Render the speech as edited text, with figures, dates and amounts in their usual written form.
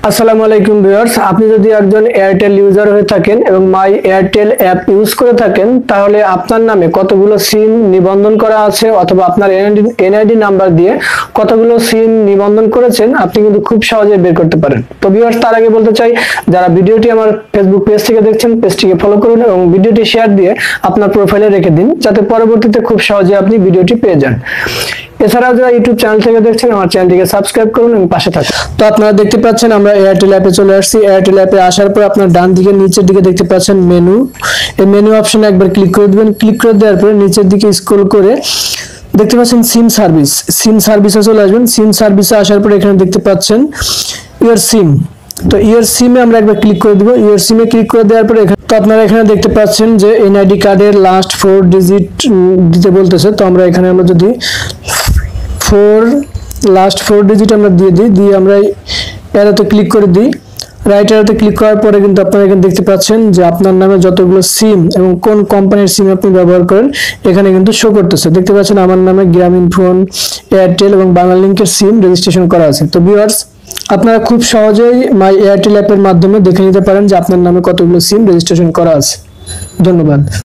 আসসালামু আলাইকুম ভিউয়ার্স, আপনি যদি একজন এয়ারটেল ইউজার হয়ে থাকেন এবং মাই এয়ারটেল অ্যাপ ইউজ করে থাকেন, তাহলে আপনার নামে কতগুলো সিম নিবন্ধন করা আছে অথবা আপনার এনআইডি নাম্বার দিয়ে কতগুলো সিম নিবন্ধন করেছেন আপনি কিন্তু খুব সহজে বের করতে পারেন। তো ভিউয়ার্স, তার আগে বলতে চাই, যারা ভিডিওটি আমার ফেসবুক পেজ থেকে দেখছেন, পেজটিকে ফলো করুন এবং ভিডিওটি শেয়ার দিয়ে আপনার প্রোফাইলে রেখে দিন, যাতে পরবর্তীতে খুব সহজে আপনি ভিডিওটি পেয়ে যান। এছাড়াও যারা ইউটিউব চ্যানেল থেকে দেখছেন, আমার চ্যানেলটিকে সাবস্ক্রাইব করুন এবং পাশে থাকুন। তো আপনারা দেখতে পাচ্ছেন আমরা এয়ারটেল অ্যাপে চলে আসছি। এয়ারটেল অ্যাপে আসার পর আপনার ডান দিকে নিচের দিকে দেখতে পাচ্ছেন মেনু। এই মেনু অপশনে একবার ক্লিক করে দিবেন। ক্লিক করে দেওয়ার পরে নিচের দিকে স্ক্রল করে দেখতে পাচ্ছেন সিম সার্ভিস। সিম সার্ভিসে চলে আসবেন। সিম সার্ভিসে আসার পর এখানে দেখতে পাচ্ছেন ইওর সিম। তো ইওর সিমে আমরা একবার ক্লিক করে দিব। ইওর সিমে ক্লিক করে দেওয়ার পরে তো আপনারা এখানে দেখতে পাচ্ছেন যে এনআইডি কার্ডের লাস্ট 4 ডিজিট দিতে বলতেছে। তো আমরা এখানে আমরা যদি লাস্ট 4 ডিজিট আমরা দিয়ে আমরা এরাতে ক্লিক করে দিই। রাইট এরাতে ক্লিক করার পরে কিন্তু আপনারা এখানে দেখতে পাচ্ছেন যে আপনার নামে যতগুলো সিম এবং কোন কোম্পানির সিম আপনি ব্যবহার করেন এখানে কিন্তু শো করতেছে। দেখতে পাচ্ছেন আমার নামে গ্রামীণফোন, এয়ারটেল এবং বাংলালিংকের সিম রেজিস্ট্রেশন করা আছে। তো ভিউয়ার্স, আপনারা খুব সহজেই মাই এয়ারটেল অ্যাপের মাধ্যমে দেখে নিতে পারেন যে আপনার নামে কতগুলো সিম রেজিস্ট্রেশন করা আছে। ধন্যবাদ।